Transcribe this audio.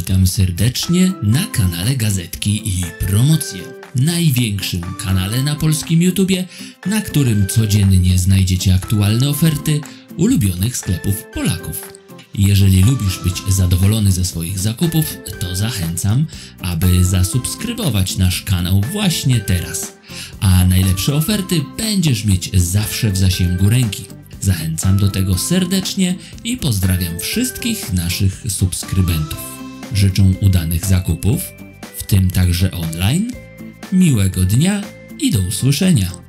Witam serdecznie na kanale Gazetki i Promocje, największym kanale na polskim YouTubie, na którym codziennie znajdziecie aktualne oferty ulubionych sklepów Polaków. Jeżeli lubisz być zadowolony ze swoich zakupów, to zachęcam, aby zasubskrybować nasz kanał właśnie teraz. A najlepsze oferty będziesz mieć zawsze w zasięgu ręki. Zachęcam do tego serdecznie i pozdrawiam wszystkich naszych subskrybentów. Życzę udanych zakupów, w tym także online, miłego dnia i do usłyszenia.